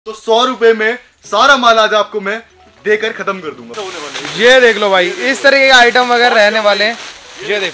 तो 100 रुपए में सारा माल आज आपको मैं देकर खत्म कर दूंगा। ये देख लो भाई, इस तरीके के आइटम वगैरह रहने वाले हैं। ये देखो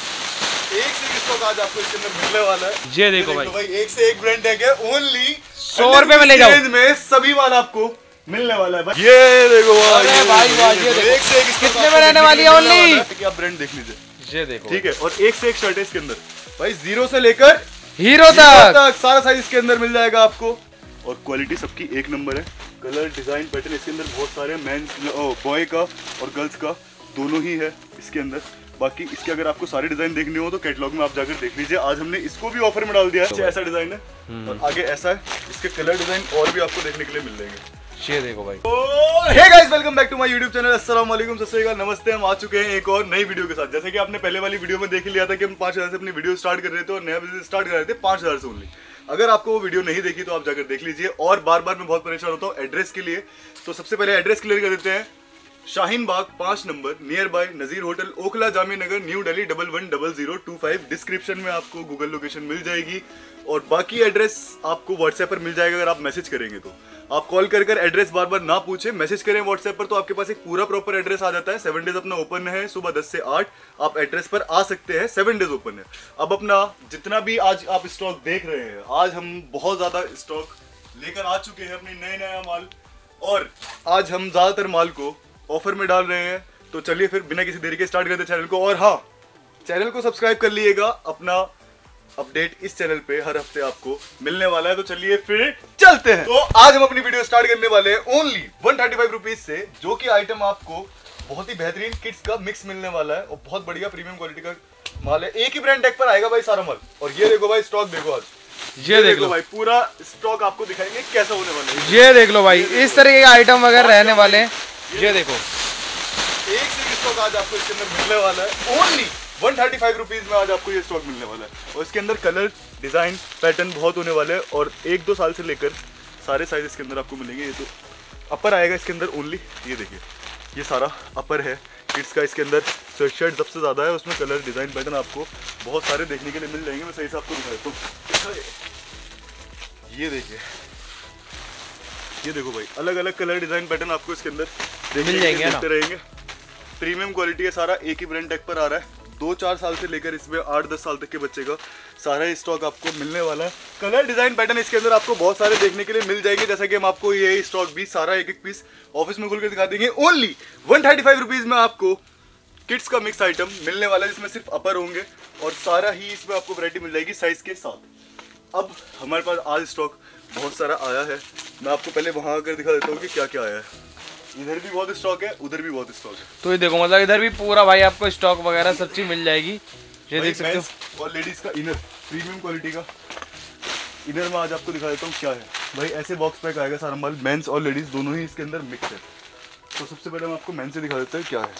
एक से स्टॉक आज आपको इसके अंदर मिलने वाला है। ये देखो भाई, एक से एक ब्रांड है, ओनली 100 रुपए में ले जाओ। रेंज में सभी माल आपको मिलने वाला है भाई। ये देखो भाई, ये देखो एक से एक कितने में रहने वाली है ओनली। आप ब्रांड देख लीजिए, ये देखो ठीक है। और एक से एक शर्ट है इसके अंदर भाई, 0 से लेकर हीरो तक सारा साइज इसके अंदर मिल जाएगा आपको। और क्वालिटी सबकी एक नंबर है। कलर डिजाइन पैटर्न इसके अंदर बहुत सारे, मेंस बॉय का और गर्ल्स का दोनों ही है इसके अंदर। बाकी इसके अगर आपको सारे डिजाइन देखने हो तो कैटलॉग में आप जाकर देख लीजिए। आज हमने इसको भी ऑफर में डाल दिया है। ऐसा डिजाइन है और आगे ऐसा है। इसके कलर डिजाइन और भी आपको देखने के लिए मिल जाएंगे। ये देखो भाई। Hey guys, welcome back to my YouTube channel. अस्सलाम वालेकुम, सत श्री अकाल, नमस्ते। हम आ चुके हैं एक और नई वीडियो के साथ। जैसे कि आपने पहले वाली वीडियो में देख लिया था कि हम 5000 से अपनी वीडियो स्टार्ट कर रहे थे और नया बिजनेस स्टार्ट कर रहे थे 5000 से ओनली। अगर आपको वो वीडियो नहीं देखी तो आप जाकर देख लीजिए। और बार बार मैं बहुत परेशान होता हूँ एड्रेस के लिए, तो सबसे पहले एड्रेस क्लियर कर देते हैं। Shaheen Bagh 5 number, nearby Nazir hotel, Okhla Jamia Nagar, new Delhi 110025। Description में आपको गूगल लोकेशन मिल जाएगी और बाकी एड्रेस आपको व्हाट्सएप पर मिल जाएगा। अगर आप मैसेज करेंगे तो आप कॉल कर एड्रेस बार बार ना पूछे, मैसेज करें व्हाट्सएप पर तो आपके पास एक पूरा प्रॉपर एड्रेस आ जाता है। 7 डेज अपना ओपन है, सुबह 10 से 8 आप एड्रेस पर आ सकते हैं। 7 डेज ओपन है। अब अपना जितना भी आज आप स्टॉक देख रहे हैं, आज हम बहुत ज्यादा स्टॉक लेकर आ चुके हैं, अपनी नया माल। और आज हम ज्यादातर माल को ऑफर में डाल रहे हैं। तो चलिए फिर बिना किसी देरी के स्टार्ट करते हैं चैनल को। और हाँ, चैनल को सब्सक्राइब कर लीजिएगा। अपना अपडेट इस चैनल पे हर हफ्ते आपको मिलने वाला है। तो चलिए फिर चलते हैं। तो आज हम अपनी वीडियो स्टार्ट करने वाले हैं ओनली 135 रुपीज से, जो कि आइटम आपको बहुत ही बेहतरीन किड्स का मिक्स मिलने वाला है और बहुत बढ़िया प्रीमियम क्वालिटी का माल है। एक ही ब्रांड टैग पर आएगा भाई सारा माल। और ये देखो भाई, स्टॉक देखो आज। ये देख लो भाई, पूरा स्टॉक आपको दिखाएंगे कैसा होने वाला है। ये देख लो भाई, इस तरीके के आइटम वगैरह रहने वाले हैं। ये देखो एक से एक स्टॉक आज आपको इसके अंदर मिलने वाला है। ओनली 135 रुपीज में आज आपको ये स्टॉक मिलने वाला है। और इसके अंदर कलर डिजाइन पैटर्न बहुत होने वाले हैं और 1-2 साल से लेकर सारे साइज इसके अंदर आपको मिलेंगे। ये तो अपर आएगा इसके अंदर ओनली। ये देखिए, ये सारा अपर है किड्स का। इसके अंदर स्वेट शर्ट सबसे ज्यादा है, उसमें कलर डिजाइन पैटर्न आपको बहुत सारे देखने के लिए मिल जाएंगे। मैं सही से आपको दिखा देता हूँ। ये देखिए, ये देखो भाई, अलग अलग कलर डिजाइन पैटर्न आपको इसके अंदर मिल जाएंगे ना। रहेंगे। प्रीमियम क्वालिटी है सारा, एक ही ब्रांड टैग पर आ रहा है। 2-4 साल से लेकर इसमें 8-10 साल तक के बच्चे का सारा स्टॉक आपको मिलने वाला है। कलर डिजाइन पैटर्न इसके अंदर आपको बहुत सारे देखने के लिए मिल जाएंगे। जैसा कि हम आपको ये स्टॉक भी सारा एक एक पीस ऑफिस में खोल कर दिखा देंगे। ओनली 135 रुपीज में आपको किड्स का मिक्स आइटम मिलने वाला है, जिसमें सिर्फ अपर होंगे और सारा ही इसमें आपको वैरायटी मिल जाएगी साइज के साथ। अब हमारे पास आज स्टॉक बहुत सारा आया है। मैं आपको पहले वहां आकर दिखा देता हूँ कि क्या क्या आया है। इधर भी बहुत स्टॉक है, उधर भी बहुत स्टॉक है। तो ये देखो, मतलब इधर भी पूरा भाई आपको स्टॉक वगैरह सब चीज मिल जाएगी। ये देख सकते हो। और लेडीज का इनर, प्रीमियम क्वालिटी का इनर में आज आपको दिखा देता हूँ क्या है भाई। ऐसे बॉक्स पैक आएगा सारा माल, मेंस और लेडीज दोनों ही इसके अंदर मिक्स है। तो सबसे पहले मैं आपको मेंस से दिखा देता हूँ क्या है।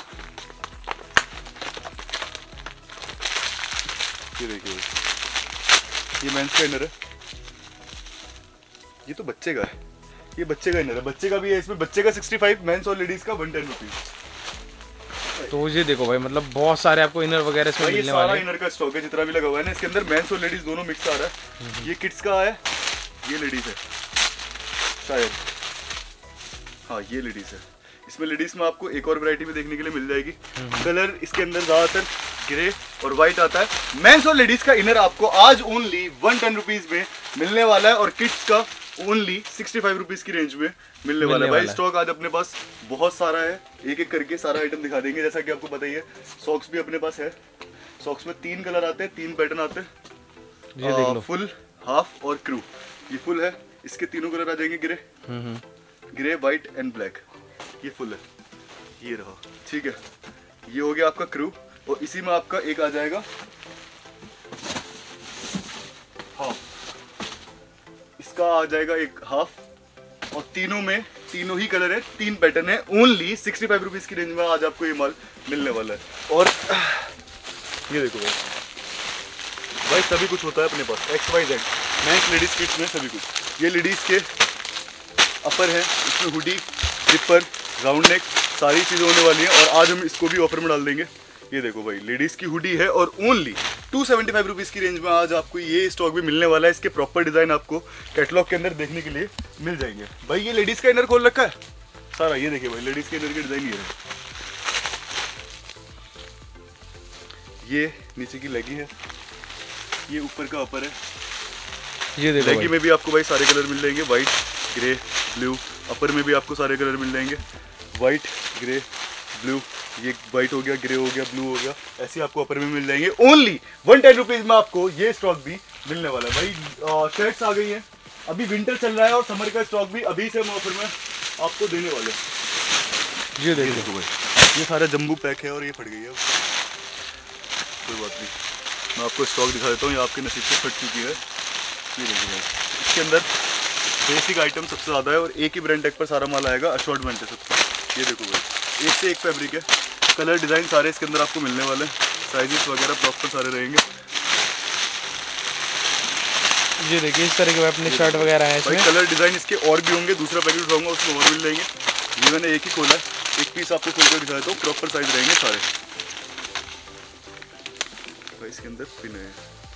ये देखिए, ये मेंस का इनर है। ये तो बच्चे का है, ये बच्चे का इनर है। बच्चे का भी है इसमें। बच्चे का 65, मेंस और लेडीज का 110 रुपीज। तो ये देखो भाई, मतलब बहुत सारे आपको इनर वगैरह इसमें मिलने वाले हैं। सारा इनर का स्टॉक है जितना भी लगा हुआ है ना इसके अंदर। मेंस और लेडीज दोनों मिक्स आ रहा है। ये किड्स का है, ये लेडीज है शायद। हाँ, ये लेडीज है। इसमें लेडीज में आपको एक और वैरायटी भी देखने के लिए मिल जाएगी। कलर इसके अंदर ज्यादातर ग्रे और व्हाइट आता है। मेंस और लेडीज का इनर आपको आज ओनली 110 रुपीज में मिलने वाला है और किड्स का ओनली 65 रुपीज की रेंज में मिलने वाला है। भाई स्टॉक आज अपने पास बहुत सारा है, एक एक करके सारा आइटम दिखा देंगे। जैसा कि आपको बताइए, सॉक्स भी अपने पास है। सॉक्स में 3 कलर आते हैं, 3 पैटर्न आते हैं, फुल, हाफ और क्रू। ये फुल है, इसके तीनों कलर आ जाएंगे, ग्रे, व्हाइट एंड ब्लैक। ये फुल है, ये रहा, ठीक है। ये हो गया आपका क्रू और इसी में आपका एक आ जाएगा हाफ। इसका आ जाएगा एक हाफ और तीनों में तीनों ही कलर है, 3 पैटर्न है। ओनली 65 रुपीज की रेंज में आज आपको ये माल मिलने वाला है। और ये देखो भाई, सभी कुछ होता है अपने पास, XYZ, मेंस लेडीज किड्स में सभी कुछ। ये लेडीज के अपर है, इसमें हुडी, जिपर, राउंड नेक, सारी चीजें होने वाली हैं। और आज हम इसको भी ऑफर में डाल देंगे। ये देखो भाई, लेडीज की हुडी है और ओनली 275 रुपीज़ की रेंज में आज आपको ये स्टॉक भी मिलने वाला है। इसके प्रॉपर डिज़ाइन आपको कैटलॉग के अंदर देखने के लिए मिल जाएंगे। भाई ये लेडीज़ का इनर खोल रखा है सारा, ये देखिए भाई लेडीज़ के इनर के डिज़ाइन ये नीचे की लेगी है, ये ऊपर का अपर है। ये देखो लेगी में भी आपको भाई सारे कलर मिल जाएंगे, वाइट, ग्रे, ब्लू। अपर में भी आपको सारे कलर मिल जाएंगे, वाइट, ग्रे, ब्लू। ये वाइट हो गया, ग्रे हो गया, ब्लू हो गया, ऐसे आपको अपर में मिल जाएंगे। ओनली 110 रुपीज़ में आपको ये स्टॉक भी मिलने वाला है। भाई शर्ट्स आ गई हैं, अभी विंटर चल रहा है और समर का स्टॉक भी अभी से हम ऑफर में आपको देने वाले हैं। ये देखो भाई, ये सारा जम्बू पैक है और ये फट गई है, कोई बात नहीं, मैं आपको स्टॉक दिखा देता हूँ। ये आपके नसीब से फट चुकी है। ये देखिए भाई, इसके अंदर बेसिक आइटम सबसे ज़्यादा है और एक ही ब्रांड टैग पर सारा माल आएगा, असॉर्टमेंट है सबसे। ये देखो भाई, एक से एक फैब्रिक है, कलर डिज़ाइन सारे इसके अंदर आपको मिलने वाले हैं, साइजेस वगैरह प्रॉपर सारे रहेंगे। ये देखिए इस तरह के अपने शर्ट वगैरह हैं इसमें। कलर डिज़ाइन इसके और भी होंगे, दूसरा पैकेट उठाऊंगा उसमें और मिल जाएंगे। ये मैंने एक ही खोला है, एक पीस आपको खोल कर दिखाया तो प्रॉपर साइज रहेंगे सारे। भाई इसके अंदर पिन है,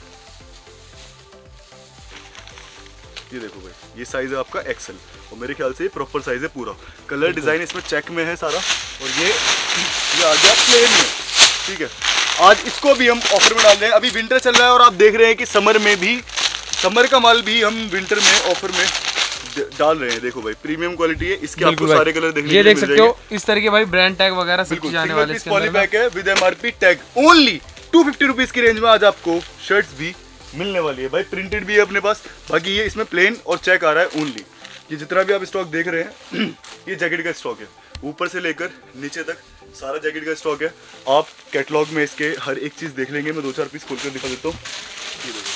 ये देखो भाई, ये साइज है आपका एक्सेल और मेरे ख्याल से ये प्रॉपर साइज है पूरा। कलर डिज़ाइन इसमें चेक में है सारा और ये आ गया प्लेन में। ठीक है, आज इसको भी हम ऑफर में डाल रहे हैं। अभी विंटर चल रहा है और आप देख रहे हैं कि समर में भी, समर का माल भी हम विंटर में ऑफर में डाल रहे हैं। देखो भाई, प्रीमियम क्वालिटी है, इसके आपको सारे कलर देखने ये देख सकते हो इस तरह के भाई ब्रांड टैग वगैरह सब चीज आने वाले हैं। पॉली पैक है with MRP tag. Only 250 rupees की रेंज में आज आपको शर्ट्स भी मिलने वाली है। भाई प्रिंटेड भी है अपने पास, बाकी ये इसमें प्लेन और चेक आ रहा है ओनली। ये जितना भी आप स्टॉक देख रहे हैं ये जैकेट का स्टॉक है, ऊपर से लेकर नीचे तक सारा जैकेट का स्टॉक है। आप कैटलॉग में इसके हर एक चीज़ देख लेंगे, मैं 2-4 पीस खोलकर दिखा देता हूँ। ये देखो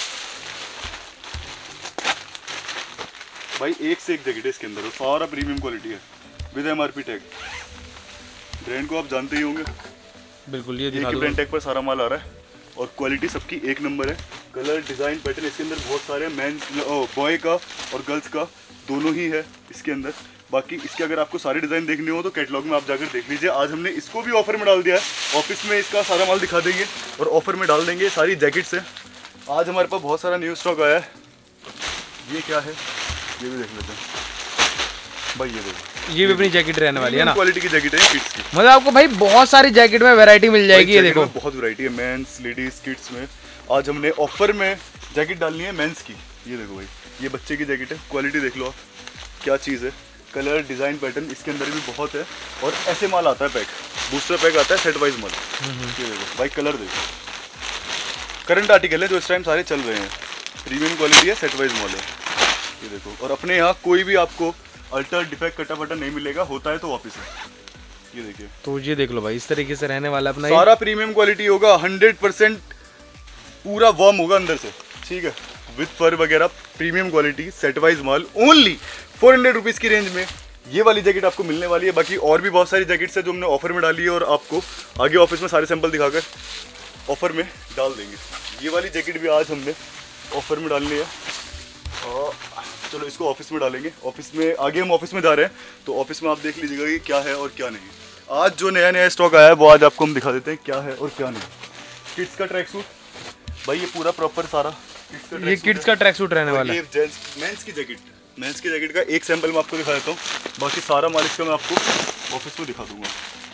भाई, एक से एक जैकेट है इसके अंदर, सारा प्रीमियम क्वालिटी है विद एमआरपी टैग। ब्रांड को आप जानते ही होंगे, बिल्कुल। ये एक ही ब्रांड टैग पर सारा माल आ रहा है और क्वालिटी सबकी एक नंबर है। कलर डिज़ाइन पैटर्न इसके अंदर बहुत सारे, मेंस बॉय का और गर्ल्स का दोनों ही है इसके अंदर। बाकी इसके अगर आपको सारे डिज़ाइन देखने हो तो कैटलॉग में आप जाकर देख लीजिए। आज हमने इसको भी ऑफर में डाल दिया है, ऑफिस में इसका सारा माल दिखा देंगे और ऑफर में डाल देंगे। सारी जैकेट्स है, आज हमारे पास बहुत सारा न्यू स्टॉक आया है। ये क्या है ये भी देख लेते हैं भाई। ये देखो, ये भी अपनी जैकेट रहने वाली है ना, क्वालिटी की जैकेट है किड्स की। मतलब आपको भाई बहुत सारी जैकेट में वैरायटी मिल जाएगी। ये देखो बहुत वैरायटी है, मेंस, लेडीज, किड्स में। आज हमने ऑफर में जैकेट डालनी है मेंस की। ये देखो भाई, ये बच्चे की जैकेट है, क्वालिटी देख लो आप क्या चीज़ है। कलर डिज़ाइन पैटर्न इसके अंदर भी बहुत है और ऐसे माल आता है पैक, बूस्टर पैक आता है सेट वाइज माल। ये देखो भाई, कलर देखो, करंट आर्टिकल है जो इस टाइम सारे चल रहे हैं, प्रीमियम क्वालिटी है, सेट वाइज माल है। ये देखो, और अपने यहाँ कोई भी आपको अल्टर डिफेक्ट कटा फटा नहीं मिलेगा, होता है तो वापस है। ये देखिए, तो ये देख लो भाई, इस तरीके से रहने वाला अपना सारा प्रीमियम क्वालिटी होगा, 100% पूरा वार्म होगा अंदर से। ठीक है, विद फर वगैरह, प्रीमियम क्वालिटी, सेट वाइज माल। ओनली 400 रुपीज़ की रेंज में ये वाली जैकेट आपको मिलने वाली है। बाकी और भी बहुत सारी जैकेट्स है जो हमने ऑफर में डाली है और आपको आगे ऑफिस में सारे सैंपल दिखाकर ऑफर में डाल देंगे। ये वाली जैकेट भी आज हमने ऑफर में डालनी है और चलो इसको ऑफिस में डालेंगे। ऑफिस में आगे हम ऑफिस में जा रहे हैं तो ऑफिस में आप देख लीजिएगा कि क्या है और क्या नहीं। आज जो नया नया स्टॉक आया है वो आज आपको हम दिखा देते हैं क्या है और क्या नहीं। किड्स का ट्रैक सूट भाई, ये पूरा प्रॉपर सारा ये किड्स का ट्रैक सूट रहने वाला है। ये जेंट्स मेंस की जैकेट का एक सैंपल मैं आपको दिखा देता हूँ, बाकी सारा माल इसका मैं आपको ऑफिस में दिखा दूंगा।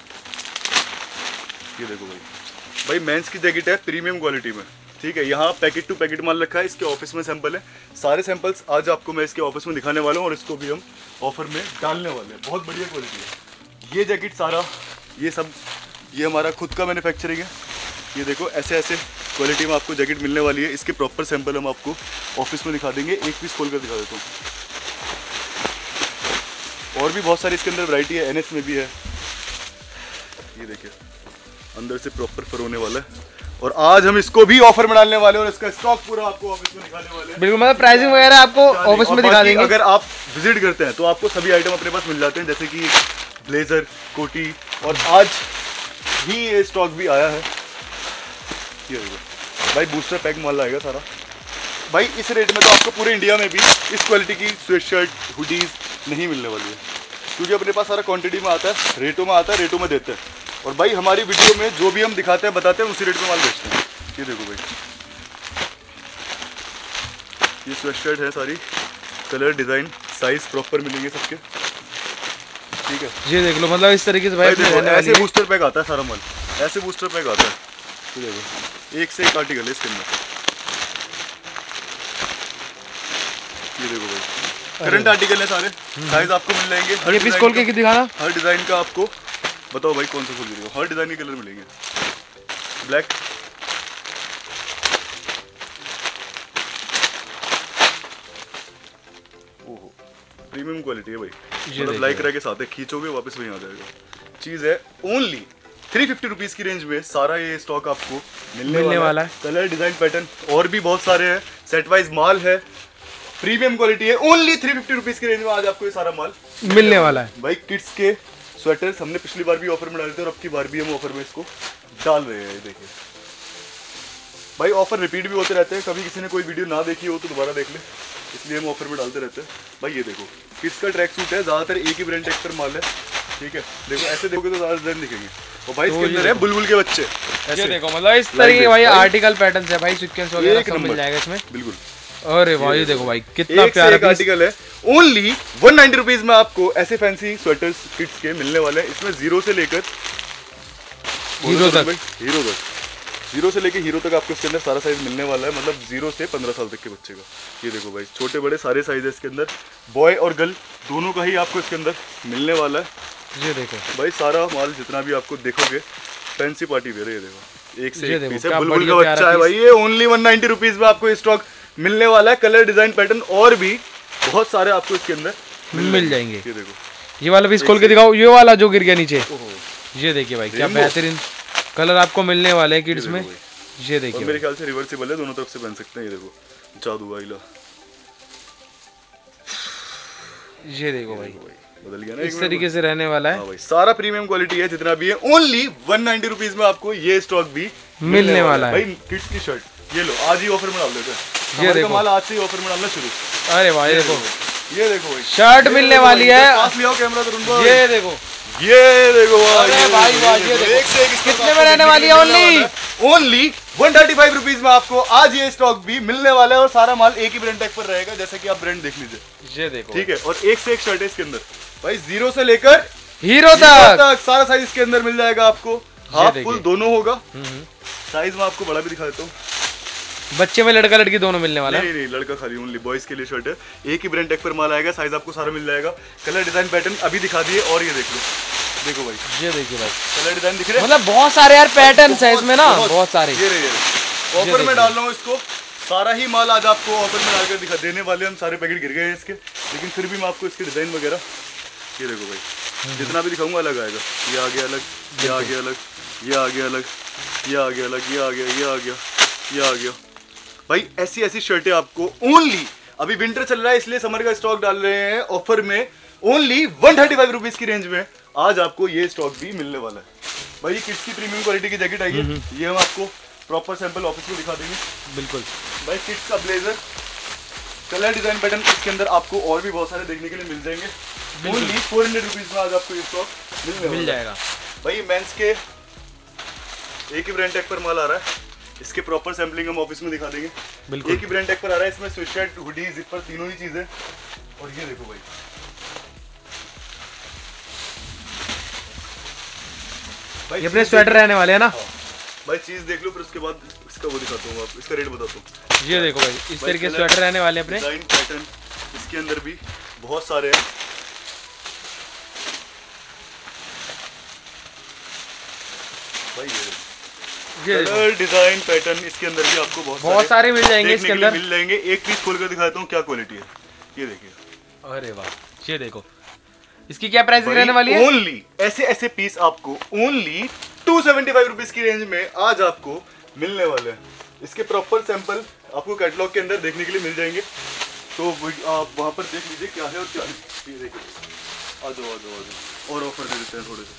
ये देखो भाई, मेंस की जैकेट है प्रीमियम क्वालिटी में। ठीक है, यहाँ पैकेट टू पैकेट माल रखा है, इसके ऑफिस में सैंपल है। सारे सैंपल्स आज आपको मैं इसके ऑफिस में दिखाने वाला हूँ और इसको भी हम ऑफर में डालने वाले हैं। बहुत बढ़िया क्वालिटी है ये जैकेट सारा, ये सब ये हमारा खुद का मैन्युफैक्चरिंग है। ये देखो, ऐसे ऐसे क्वालिटी में आपको जैकेट मिलने वाली है। इसके प्रॉपर सैंपल हम आपको ऑफिस में दिखा देंगे। एक पीस खोल कर दिखा देता हूँ। और भी बहुत सारी इसके अंदर वैरायटी है, एनएस में भी है। ये देखिए, अंदर से प्रॉपर फर होने वाला है और आज हम इसको भी ऑफर में डालने वाले हैं और इसका स्टॉक पूरा आपको ऑफिस में दिखाने वाले हैं। बिल्कुल, मतलब प्राइसिंग वगैरह आपको ऑफिस में दिखा देंगे। अगर आप विजिट करते हैं तो आपको सभी आइटम अपने पास मिल जाते हैं, जैसे कि ब्लेजर, कोटी, और आज ही ये स्टॉक भी आया है। ये देखो भाई, बूस्टर पैक माल आएगा सारा भाई। इस रेट में तो आपको पूरे इंडिया में भी इस क्वालिटी की स्वेट शर्ट, हुडीज नहीं मिलने वाली है, क्योंकि अपने पास सारा क्वांटिटी में आता है, रेटों में आता है, रेटों में देते हैं। और भाई हमारी वीडियो में जो भी हम दिखाते हैं, बताते हैं, उसी रेट में माल बेचते हैं। ये देखो भाई, ये स्वेटशर्ट है सारी, कलर डिजाइन साइज प्रॉपर मिलेंगे सबके, ठीक है। ये देख लो, मतलब इस तरीके से भाई देखो ऐसे बूस्टर पैक आता है सारा माल, ऐसे बूस्टर पैक आता है, तो देखो एक से एक आर्टिकल है इसके अंदर। ये देखो भाई करंट आर्टिकल है सारे, साइज आपको मिल जाएंगे। ये पीस खोल के दिखाना, हर डिजाइन का आपको बताओ भाई कौन सा खोल के, हर डिजाइन के कलर मिलेंगे। ब्लैक, ओहो प्रीमियम क्वालिटी है भाई, मतलब लाइक रह के साथ है, खींचोगे वापस वहीं आ जाएगा। चीज है ओनली 350 रुपीज की रेंज में सारा ये स्टॉक आपको मिलने वाला है। कलर डिजाइन पैटर्न और भी बहुत सारे हैं, सेट वाइज माल है, प्रीमियम क्वालिटी है। ओनली 350 रुपीज की रेंज में आज आपको ये सारा माल मिलने वाला है भाई। किड्स के स्वेटर्स हमने पिछली बार भी ऑफर में डाले थे और अब की बार भी हम ऑफर में इसको डाल रहे हैं। देखिए भाई ऑफर रिपीट भी होते रहते हैं, कभी किसी ने कोई वीडियो ना देखी हो तो दोबारा देख ले, इसलिए हम ऑफर में डालते रहते हैं भाई। ये देखो किड्स का ट्रैक सूट है, ज्यादातर एक ही ब्रांड टैग पर माल है, ठीक है। देखो ऐसे देखोगे तो ज्यादा डिजाइन दिखेंगे, और भाई इसके अंदर है बुलबुल के बच्चे ऐसे देखो, मतलब इस तरीके भाई आर्टिकल पैटर्न है भाई, सीक्वेंस वगैरह सब मिल जाएगा इसमें बिल्कुल। अरे भाई देखो भाई कितना प्यारा आर्टिकल है। ओनली 190 रुपीज में आपको ऐसे फैंसी स्वेटर्स किड्स के मिलने वाले हैं। इसमें जीरो से लेकर हीरो तक आपको इसके अंदर सारा साइज मिलने वाला है, मतलब 0 से 15 साल तक के बच्चे का। ये देखो भाई छोटे बड़े सारे साइज है इसके अंदर, बॉय और गर्ल दोनों का ही आपको इसके अंदर मिलने वाला है। ये देखो भाई सारा माल जितना भी आपको देखोगे फैंसी पार्टी वेयर है। ये देखो एक से एक पीस है, बुलबुल का बच्चा है भाई। ये ओनली 190 रुपीज में आपको स्टॉक मिलने वाला है। कलर डिजाइन पैटर्न और भी बहुत सारे आपको इसके अंदर मिल जाएंगे। ये देखो ये वाला पीस खोल के दिखाओ, ये वाला जो गिर गया नीचे, ये देखिए भाई क्या बेहतरीन कलर आपको मिलने वाले हैं किड्स में। ये देखिए मेरे ख्याल से रिवर्सिबल है, दोनों तरफ से पहन सकते हैं। ये देखो जादू वाइला, ये देखो भाई बदल गया ना, इस तरीके से रहने वाला है। हाँ भाई सारा प्रीमियम क्वालिटी है जितना भी है। ओनली 190 रुपीज में आपको ये स्टॉक भी मिलने वाला है भाई। किड्स की शर्ट ये लो, आज ही ऑफर में डाल देते हैं। ये देखो माल आज से ही ऑफर में डालना शुरू। अरे भाई देखो ये देखो भाई शर्ट मिलने वाली है, पास ले आओ कैमरा तो उनको। ये देखो अरे भाई ये देखो एक से एक कितने में रहने वाली है। ओनली 135 रुपीज में आपको आज ये स्टॉक भी मिलने वाला है, और सारा माल एक ही ब्रांड टैग पर रहेगा, जैसे कि आप ब्रांड देख लीजिए। ये देखो ठीक है, और एक से एक शर्ट है इसके अंदर भाई, 0 से लेकर हीरो तक सारा साइज इसके अंदर मिल जाएगा आपको। हाफ फुल दोनों होगा। साइज में आपको बड़ा भी दिखा देता हूँ, बच्चे में लड़का लड़की दोनों मिलने वाला है। नहीं लड़का खाली, ओनली बॉयज के लिए शर्ट है। एक ही ब्रांड टैग पर माल आएगा, साइज आपको सारा मिल जाएगा। कलर डिजाइन पैटर्न अभी दिखा दिए, और ये देख लो, देखो भाई ये देखिए भाई कलर डिजाइन दिख रहे हैं, मतलब बहुत सारे यार पैटर्न है इसमें ना, बहुत सारे। ये ऑफर में डाल रहा हूँ इसको, सारा ही माल आज आपको ऑफर में डालकर दिखा देने वाले हम। सारे पैकेट गिर गए हैं इसके, लेकिन फिर भी मैं आपको इसके डिजाइन वगैरह, ये देखो भाई जितना भी दिखाऊंगा अलग आएगा। ये आ गया अलग, ये आ गया अलग, ये आ गया अलग, ये आ गया अलग, ये आ गया, ये आ गया, ये आ गया भाई। ऐसी ऐसी शर्टें आपको ओनली, अभी विंटर चल रहा है इसलिए समर का स्टॉक डाल रहे हैं ऑफर में। ओनली 135 रुपीज की रेंज में आज आपको ये स्टॉक भी मिलने वाला है भाई। किड्स की प्रीमियम क्वालिटी की जैकेट आएगी, ये हम आपको प्रॉपर सैंपल ऑफिस में दिखा देंगे बिल्कुल भाई। किड्स का ब्लेजर, कलर डिजाइन पैटर्न इसके अंदर आपको और भी बहुत सारे देखने के लिए मिल जाएंगे। ओनली 400 रुपीज में आज आपको ये स्टॉक मिल जाएगा भाई। मेंस के एक ही ब्रांड टैग पर माल आ रहा है, इसके प्रॉपर सैंपलिंग हम ऑफिस में दिखा देंगे। एक ही ब्रांड टैग पर आ रहा है, इसमें स्वेटशर्ट, हुडी, जिपर तीनों ही चीजें। और ये देखो भाई ये अपने स्वेटर रहने वाले हैं ना भाई। चीज देख लो, फिर उसके बाद इसका वो दिखाता हूँ, आप इसका रेट बताता हूँ। ये देखो भाई इस तरीके के स्वेटर रहने वाले अपने। डिजाइन पैटर्न इसके अंदर भी बहुत सारे हैं भाई। ये कलर डिजाइन पैटर्न इसके अंदर भी आपको बहुत सारे मिल जाएंगे इसके अंदर, मिल जाएंगे। एक पीस खोल कर दिखाता हूँ क्या क्वालिटी है, ये देखिए। अरे वाह, ये देखो इसकी क्या प्राइस रहने वाली है। ओनली ऐसे ऐसे पीस आपको ओनली 275 रुपीज की रेंज में आज आपको मिलने वाले हैं। इसके प्रॉपर सैंपल आपको कैटलॉग के अंदर देखने के लिए मिल जाएंगे, तो आप वहां पर देख लीजिए क्या है और क्या नहीं। ये देखिए, आ जाओ और ऑफर दे देते हैं थोड़े से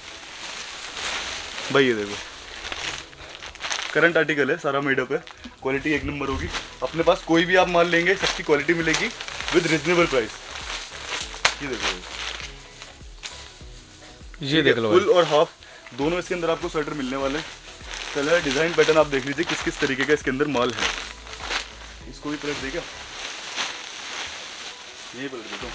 भाई। ये देखो करंट आर्टिकल है, सारा मेडअप है, क्वालिटी एक नंबर होगी। अपने पास कोई भी आप माल लेंगे सबकी क्वालिटी मिलेगी विद रिजनेबल प्राइस। ये देखो, ये देख लो, फुल और हाफ दोनों इसके अंदर आपको स्वेटर मिलने वाले हैं। कलर डिजाइन पैटर्न आप देख लीजिए किस किस तरीके का इसके अंदर माल है। इसको भी पलट देगा, यही पलट देता हूँ।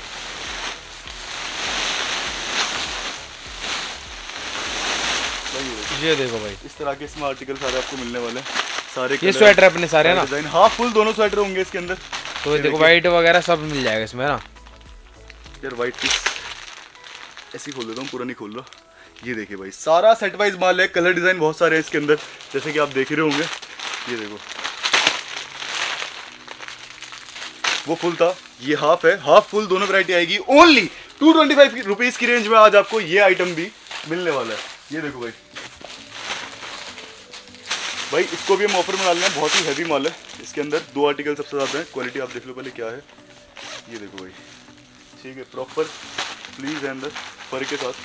ये देखो भाई, इस तरह के इसमें आर्टिकल सारे आपको मिलने वाले हैं, सारे ये स्वेटर अपने सारे ना, डिजाइन हाफ फुल दोनों स्वेटर होंगे इसके अंदर। तो देखो वाइट वगैरह सब मिल जाएगा इसमें ना यार। वाइट पीस ऐसे ही खोल देता हूँ, पूरा नहीं खोल रहा। ये देखिए भाई, सारा सेट वाइज माल है, कलर डिजाइन बहुत सारे हैं इसके अंदर, जैसे कि आप देख ही रहे होंगे। ये देखो, वो फुल था, ये हाफ है, हाफ फुल दोनों वैरायटी आएगी। ओनली 225 रुपीज की रेंज में आज आपको ये आइटम भी मिलने वाला है। ये देखो भाई, भाई इसको भी हम ऑफर में डाल रहे हैं, बहुत ही हैवी माल है। इसके अंदर 2 आर्टिकल सबसे ज़्यादा है, क्वालिटी आप देख लो पहले क्या है। ये देखो भाई, ठीक है, प्रॉपर प्लीज है अंदर फर के साथ।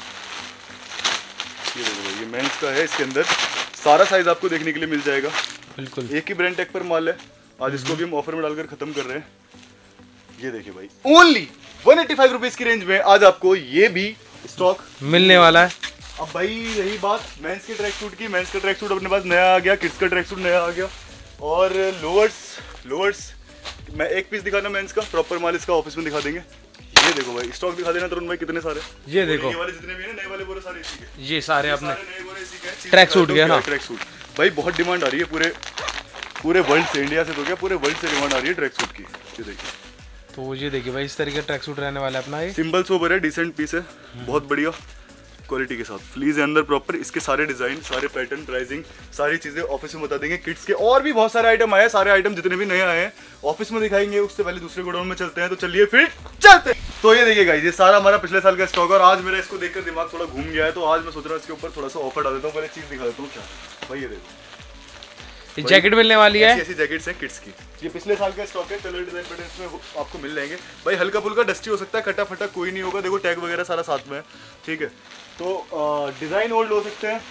ये देखो भाई, ये मेंस का है, इसके अंदर सारा साइज आपको देखने के लिए मिल जाएगा। बिल्कुल एक ही ब्रांड टैग पर माल है, आज इसको भी हम ऑफर में डालकर खत्म कर रहे हैं। ये देखिए भाई, ओनली 185 रुपीज की रेंज में आज आपको ये भी स्टॉक मिलने वाला है। अब भाई रही बात मेंस के ट्रैक सूट की, मेंस का ट्रैक सूट अपने पास नया आ गया, किड्स का ट्रैक सूट नया आ गया, और लोअर्स मैं एक पीस दिखाना मेंस का, प्रॉपर माल इसका ऑफिस में दिखा देंगे। ये देखो भाई, स्टॉक दिखा देना तरुण भाई, कितने सारे। ये देखो, ये वाले जितने भी हैं नए वाले पूरे सारे इसी के, ये सारे अपने नए वाले इसी के ट्रैक सूट के ना। ट्रैक सूट भाई बहुत डिमांड आ रही है पूरे वर्ल्ड से, इंडिया से तो क्या पूरे वर्ल्ड से डिमांड आ रही है ट्रैक सूट की। ये देखिए, तो ये देखिए भाई, इस तरीके का ट्रैक सूट रहने वाला है अपना। ये सिंपल सोबर है, डिसेंट पीस है, बहुत बढ़िया क्वालिटी के साथ, फ्लीज है अंदर प्रॉपर। इसके सारे डिजाइन, सारे पैटर्न, प्राइसिंग, सारी चीजें ऑफिस में बता देंगे। किड्स के और भी बहुत सारे आइटम आए हैं, सारे आइटम जितने भी नए आए हैं ऑफिस में दिखाएंगे। उससे पहले दूसरे गोडाउन में चलते हैं, तो चलिए फिर चलते हैं। तो ये देखिए गाइस, ये सारा हमारा पिछले साल का स्टॉक है, और आज मेरा इसको देखकर दिमाग थोड़ा घूम गया है, तो आज मैं सोच रहा हूँ इसके ऊपर थोड़ा सा ऑफर डाल देता हूँ। पहले चीज दिखा देता हूँ क्या भाई। ये देखो, ये जैकेट मिलने वाली है, ऐसी जैकेट्स हैं किड्स की। ये पिछले साल का स्टॉक है, कलर डिजाइन पैटर्न्स में आपको मिल जाएंगे भाई। हल्का फुल्का डस्टी हो सकता है, कटा फटा कोई नहीं होगा। देखो टैग वगैरह सारा साथ में है, ठीक है। तो डिजाइन ओल्ड हो सकते हैं,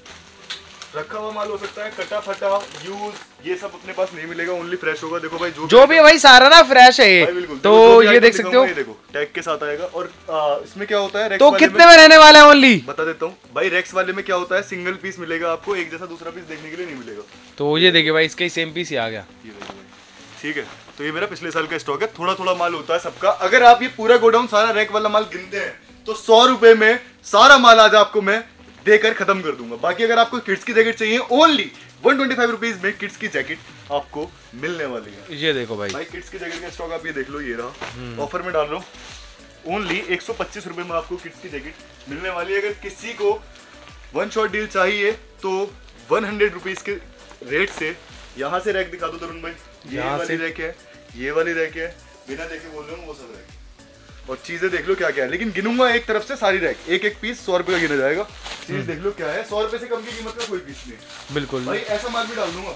रखा हुआ माल हो सकता है, कटा फटा यूज, ये सब अपने पास नहीं मिलेगा, ओनली फ्रेश होगा। देखो भाई, जो भी है भाई सारा ना फ्रेश है ये। बिल्कुल, तो ये देख सकते हो, ये देखो टैग के साथ आएगा। और इसमें क्या होता है, तो कितने में रहने वाला है ओनली, बता देता हूँ भाई। रेक्स वाले में क्या होता है, सिंगल पीस मिलेगा आपको, एक जैसा दूसरा पीस देखने के लिए नहीं मिलेगा। तो ये देखिए भाई, इसका ही सेम पीस ही आ गया। ये देखो भाई, ठीक है। तो ये मेरा पिछले साल का स्टॉक है, थोड़ा थोड़ा माल होता है सबका। अगर आप ये पूरा गोडाउन सारा रैक वाला माल गिनते हैं तो 100 रुपए में सारा माल आज आपको मैं देकर खत्म कर दूंगा। बाकी अगर आपको किड्स की जैकेट चाहिए, ओनली 125 रुपीज में किड्स की जैकेट आपको मिलने वाली है। ये देखो भाई, किड्स की जैकेट का स्टॉक आप ये देख लो, ये रहा, ऑफर में डाल रहा हूँ। ओनली 125 रुपए में आपको किड्स की जैकेट मिलने वाली है। अगर किसी को वन शॉट डील चाहिए तो 100 रुपीज के रेट से यहाँ से रैक दिखा दो तरुण भाई। ये वाली रैक है, ये वाली रैक है, बिना देखे बोल रहा हूँ वो सब रैक। और चीजें देख लो क्या क्या है, लेकिन गिनूंगा एक तरफ से सारी रैक, एक एक पीस 100 रुपए का गिना जाएगा। चीज देख लो क्या है, 100 रुपए से कम की कीमत का कोई पीस नहीं। बिल्कुल भाई ऐसा माल भी डाल दूंगा,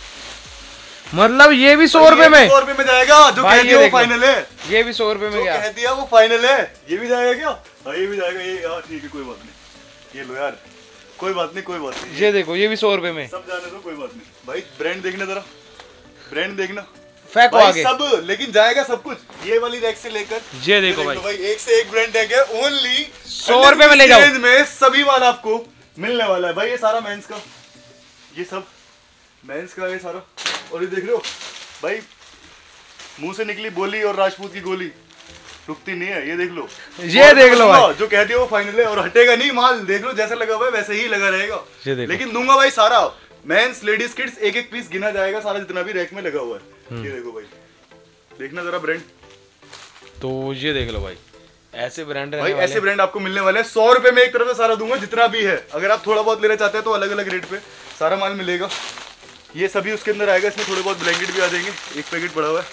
मतलब ये भी 100 रुपए में, 100 रुपए में जाएगा। जो कह दिया वो फाइनल है, ये भी 100 रुपए में क्या कह दिया वो फाइनल है। ये भी जाएगा क्या? हाँ ये भी जाएगा। ये हाँ ठीक है, कोई बात नहीं, ये लो यार, कोई बात नहीं, कोई बात नहीं। ये देखो, ये भी 100 रुपए में, सब जाने दो, कोई बात नहीं भाई। ब्रांड देखना जरा, ब्रांड देखना, फेंको आगे सब, लेकिन जाएगा सब कुछ। ये वाली रैक से लेकर ये देखो भाई, एक से एक ब्रांड टैग है। ओनली 100 रुपए में ले जाओ, में सभी माल आपको मिलने वाला है भाई। ये सारा मेंस का, ये सब मेंस का, ये सारा। और ये देख रहे हो भाई, मुंह से निकली बोली और राजपूत की गोली रुकती नहीं है। ये देख लो, ये देख लो भाई, जो कह दिया वो फाइनल है, और हटेगा नहीं माल। देख लो जैसा लगा हुआ है वैसे ही लगा रहेगा, लेकिन दूंगा भाई सारा। मेंस, लेडीज, किड्स, एक एक पीस गिना जाएगा सारा, जितना भी रैक में लगा हुआ है। ये देखो भाई, देखना जरा ब्रांड। तो ये देख लो भाई, ऐसे ब्रांड भाई ऐसे ब्रांड आपको मिलने वाले हैं। 100 रुपए में एक तरफ से सारा दूंगा जितना भी है। अगर आप थोड़ा बहुत लेना चाहते हैं तो अलग अलग रेट पे सारा माल मिलेगा। ये सभी उसके अंदर आएगा, इसमें थोड़े बहुत ब्लैंकेट भी आ जाएंगे। एक पैकेट पड़ा हुआ है,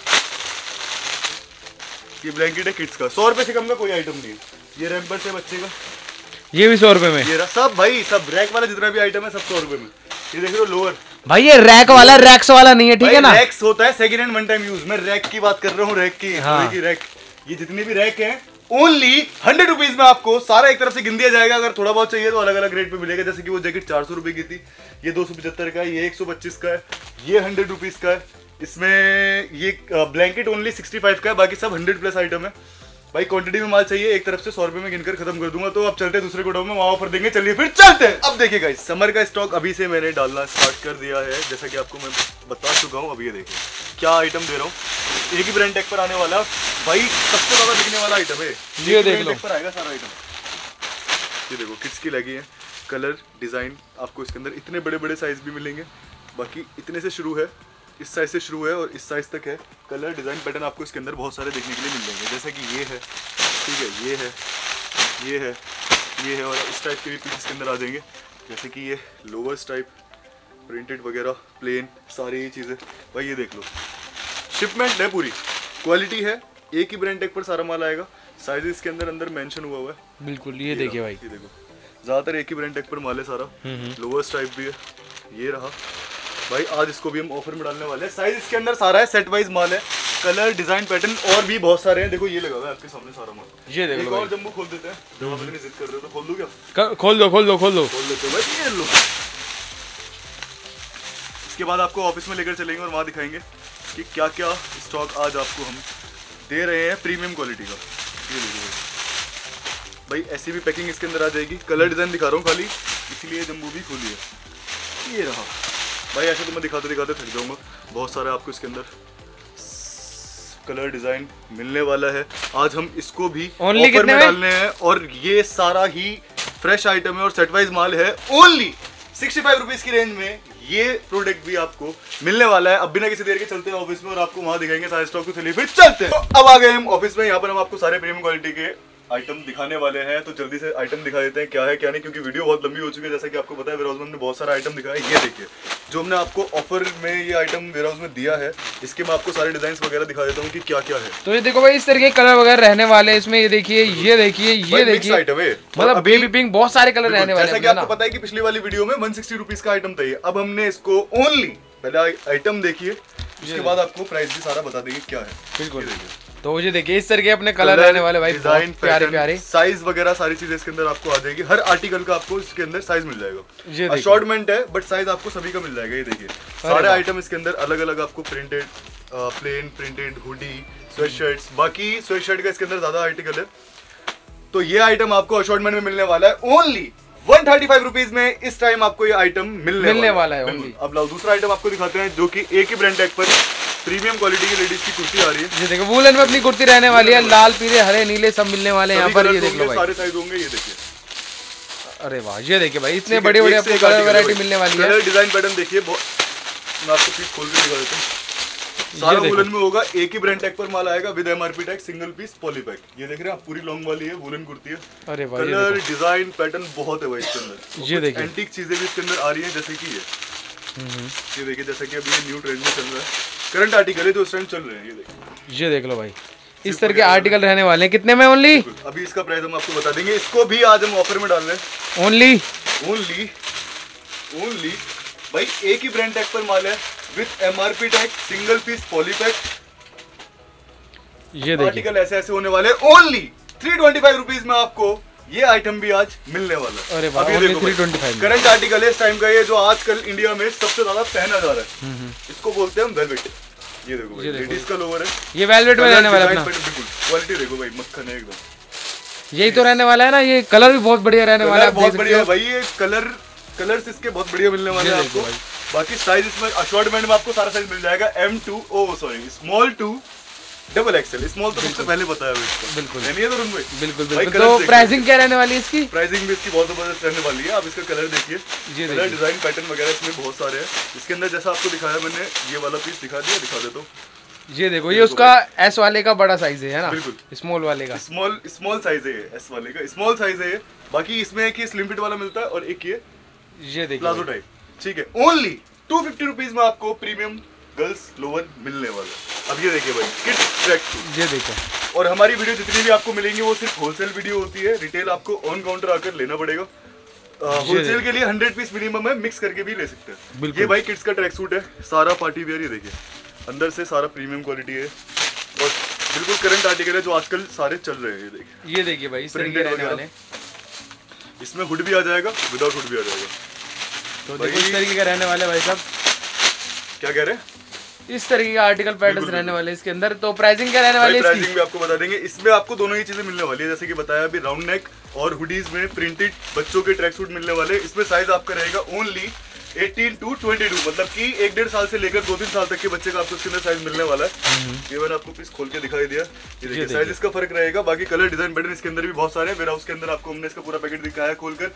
ये ब्लैंकेट है किड्स का। 100 रुपए से कम का कोई आइटम नहीं है। ये रैम्पर्स है बच्चे का, ये भी 100 रुपए में। ये सब भाई, सब रैक वाला जितना भी आइटम है सब 100 रुपए में। ये देख लो लोअर भाई, ये रैक वाला, रैक्स वाला नहीं है, ठीक है ना। रैक्स होता है second hand one time use. मैं रैक की बात कर रहा हूँ, रैक की। हाँ। रैक, ये जितनी भी रैक है ओनली 100 रुपीज में आपको सारा एक तरफ से गिन दिया जाएगा। अगर थोड़ा बहुत चाहिए तो अलग अलग रेट पे मिलेगा। जैसे कि वो जैकेट 400 रुपए की थी, ये 275 का है, ये 125 का है, ये 100 रुपीज का है। इसमें ये ब्लैंकेट ओनली 65 का है, बाकी सब 100 प्लस आइटम है। भाई क्वांटिटी में माल चाहिए, एक तरफ से 100 रुपए में गिनकर खत्म कर दूंगा। तो अब चलते हैं दूसरे गोडाउन में, वहां ऑफर देंगे। चलिए फिर चलते हैं। अब देखिए गाइस, समर का स्टॉक अभी से मैंने डालना स्टार्ट कर दिया है, जैसा कि आपको मैं बता चुका हूँ। अब ये देखिए क्या आइटम दे रहा हूँ, एक ही ब्रांड टैग पर आने वाला भाई, सबसे ज्यादा बिकने वाला आइटम है ये। देख लो पर आएगा सारा आइटम। ये देखो किड्स की लगी है, कलर डिजाइन आपको इसके अंदर इतने बड़े बड़े साइज भी मिलेंगे। बाकी इतने से शुरू है, इस साइज से शुरू है और इस साइज तक है। कलर डिजाइन पैटर्न आपको इसके अंदर बहुत सारे देखने के लिए मिल जाएंगे, जैसा कि ये है, ठीक है, ये है, ये है, ये है, और इस टाइप के भी पीस इसके अंदर आ जाएंगे, जैसे कि ये लोवर्स टाइप, प्रिंटेड वगैरह, प्लेन, सारी ये चीज़ें। भाई ये देख लो, शिपमेंट है पूरी, क्वालिटी है, एक ही ब्रांड टैग पर सारा माल आएगा। साइज इसके अंदर अंदर मेंशन हुआ है बिल्कुल। ये देखिए भाई, ये देखो ज़्यादातर एक ही ब्रांड टैग पर माल है सारा। लोवर्स टाइप भी है, ये रहा भाई। आज इसको भी हम ऑफर में डालने वाले हैं। साइज इसके अंदर सारा है, सेट वाइज माल है, कलर डिजाइन पैटर्न और भी बहुत सारे हैं। देखो ये लगा हुआ है आपके सामने सारा माल। ये देखो, एक और जम्बो खोल देते हैं, जब आप इतनी जिद कर रहे हो तो खोल दूं क्या? खोल दो खोल दो खोल दो, खोल देते हो भाई, ये लो। इसके बाद आपको ऑफिस में लेकर चलेंगे और वहाँ दिखाएंगे कि क्या क्या स्टॉक आज आपको हम दे रहे हैं प्रीमियम क्वालिटी का। ये देखिए भाई, ऐसी भी पैकिंग इसके अंदर आ जाएगी। कलर डिजाइन दिखा रहा हूँ खाली, इसीलिए जम्बो भी खोली है। ये रहा भाई, ऐसे तो मैं दिखाते दिखाते थक जाऊंगा। बहुत सारा आपको इसके अंदर कलर डिजाइन मिलने वाला है। आज हम इसको भी ऑफर में डालने हैं और ये सारा ही फ्रेश आइटम है और सेट वाइज माल है। ओनली 65 रुपीज की रेंज में ये प्रोडक्ट भी आपको मिलने वाला है। अब बिना किसी देर के चलते हैं ऑफिस में और आपको वहां दिखाएंगे सारे स्टॉक को। चलिए फिर चलते हैं। तो अब आ गए हम ऑफिस में, यहाँ पर हम आपको सारे प्रीमियम क्वालिटी के आइटम दिखाने वाले हैं। तो जल्दी से आइटम दिखा देते हैं क्या है क्या नहीं, क्योंकि वीडियो बहुत लंबी हो चुकी है। जैसा कि आपको पता है, वेयरहाउस में हमने बहुत सारा आइटम दिखाया। ये देखिए जो हमने आपको ऑफर में ये आइटम वेयरहाउस में दिया है, इसके मैं आपको सारे डिजाइन वगैरह दिखा देता हूँ कि क्या क्या है। तो ये देखो भाई, इस तरह के कलर वगैरह रहने वाले हैं इसमें। ये देखिए, ये देखिए, ये देखिए आइटम है, मतलब बेबी पिंक, बहुत सारे कलर रहने वाले हैं। जैसा कि आपको पता है कि पिछली वाली वीडियो में 160 रुपीज का आइटम था ये। अब हमने इसको ओनली, पहले आइटम देखिए, उसके बाद आपको प्राइस भी सारा बता देंगे क्या है। बिल्कुल। तो ये देखिए इस तरह के अपने कलर रहने वाले भाई, डिजाइन प्यारे प्यारे, साइज वगैरह सारी चीजें इसके अंदर आपको आ जाएगी। हर आर्टिकल का आपको इसके अंदर साइज मिल जाएगा। असॉर्टमेंट है बट साइज आपको सभी का मिल जाएगा। ये देखिए सारे आइटम इसके अंदर अलग अलग आपको printed, plain, printed, hoodie, sweatshirts. बाकी स्वेटशर्ट का इसके अंदर ज्यादा आर्टिकल है। तो ये आइटम आपको असॉर्टमेंट में मिलने वाला है ओनली 135 रुपीज में। इस टाइम आपको ये आइटम मिलने वाला है। अब लाओ दूसरा आइटम आपको दिखाते हैं, जो कि एक ही ब्रांड टैग पर प्रीमियम क्वालिटी की लेडीज की कुर्ती आ रही है। ये देखो वूलन में अपनी कुर्ती रहने वाली है, लाल, पीले, हरे, नीले सब मिलने वाले हैं यहाँ पर। ये देख लो भाई, सारे साइज होंगे। ये देखिए, अरे वाह, ये देखिए भाई, इतने बड़े बड़े आपको कलर वैरायटी मिलने वाली है। कलर डिजाइन पैटर्न देखिए, मैं आपको पीस खोल के दिखा देता हूँ। सारा वूलन में होगा, एक ही ब्रांड टैग पर माल आएगा with MRP tag, single piece poly pack. ये देख रहे हैं आप, पूरी लॉन्ग वाली है, वूलन कुर्ती है। अरे वाह, कलर डिजाइन पैटर्न बहुत है भाई इसके अंदर। ये देखिए एंटीक चीजें भी इसके अंदर आ रही है, जैसे कि ये देखिए, जैसा कि अभी ये न्यू ट्रेंड में चल रहा है, करंट आर्टिकल है जो इस टाइम चल रहे हैं। ये देखिए, ये देख लो भाई, इस तरह के आर्टिकल रहने वाले हैं। कितने में ओनली? अभी इसका प्राइस हम आपको बता देंगे। इसको भी आज हम ऑफर में डाल रहे हैं। ओनली भाई एक ही ब्रांड टैग पर माल है with MRP tag, single piece poly pack. ये देखिए आर्टिकल ऐसे ऐसे होने वाले। ओनली 325 रुपीज में आपको ये आइटम भी आज मिलने वाला है। अरे वाह, ओनली 325। करंट आर्टिकल है इस टाइम का, ये जो आजकल इंडिया में सबसे ज्यादा पहना जा रहा है। इसको बोलते हैं हम वेलवेट। ये देखो भाई, लेडीज का लोवर है, ये वेलवेट में रहने वाला है। बिल्कुल क्वालिटी देखो भाई, मक्खन है एकदम। यही तो रहने वाला है ना। ये कलर भी बहुत बढ़िया रहने वाला है, बहुत बढ़िया है भाई। ये कलर्स इसके बहुत बढ़िया मिलने वाले हैं आपको। बाकी साइज इसमें असॉर्टमेंट में आपको सारा साइज मिल जाएगा। Small to double XL. Small तो सबसे पहले बताया इसका। बिल्कुल नहीं है तो रूम भाई, बिल्कुल। तो प्राइसिंग क्या रहने वाली है इसकी? प्राइसिंग भी इसकी बहुत जबरदस्त रहने वाली है। आप इसका कलर देखिए, कलर डिजाइन पैटर्न वगैरह इसमें बहुत सारे हैं। इसके अंदर जैसा आपको दिखाया मैंने, ये वाला पीस दिखा देता हूँ। ये देखो, ये उसका एस वाले का बड़ा साइज है ना? बिल्कुल। स्मॉल वाले का स्मॉल साइज है, एस वाले का स्मॉल साइज है। बाकी इसमें एक ये स्लिम फिट वाला मिलता है और एक ये देखिए प्लाजो टाइप। ठीक है, ओनली 250 रुपीज में आपको प्रीमियम गर्ल्स लोवर मिलने वाला है। अब ये देखिए भाई, किड्स ट्रैक सूट। ये देखो, और हमारी वीडियो जितनी भी आपको मिलेंगी वो सिर्फ होलसेल वीडियो होती है। रिटेल आपको ऑन काउंटर आकर लेना पड़ेगा। होलसेल के लिए 100 पीस मिनिमम है, मिक्स करके भी ले सकते हैं। ये भाई किड्स का ट्रैक सूट है, सारा पार्टी वेयर। ये देखिए अंदर से सारा प्रीमियम क्वालिटी है और बिल्कुल करंट आर्टिकल है जो आजकल सारे चल रहे हैं। ये देखिए भाई, प्रिंटेड रहने वाले। इसमें हुड भी आ जाएगा, विदाउट हुड भी आ जाएगा। तो देखो इस तरीके का रहने वाले भाई साहब। क्या कह रहे हैं? इस तरीके का आर्टिकल पैटर्न रहने वाले इसके अंदर। तो प्राइसिंग क्या रहने वाली है? प्राइसिंग भी आपको बता देंगे। इसमें आपको दोनों ही चीजें मिलने वाली है, जैसे कि बताया अभी, राउंड नेक और हुडीज में प्रिंटेड बच्चों के ट्रैक सूट मिलने वाले। इसमें साइज आपका रहेगा ओनली 18 to 22, मतलब कि 1-1.5 साल से लेकर 2-3 साल तक के बच्चे का आपको इसके अंदर साइज मिलने वाला है। ये मैंने आपको पीस खोल के दिखाई दिया, ये देखिए साइज इसका फर्क रहेगा। बाकी कलर डिजाइन पैटर्न इसके अंदर भी बहुत सारे हैं। वेयर हाउस के अंदर आपको हमने इसका पूरा पैकेट दिखाया खोलकर।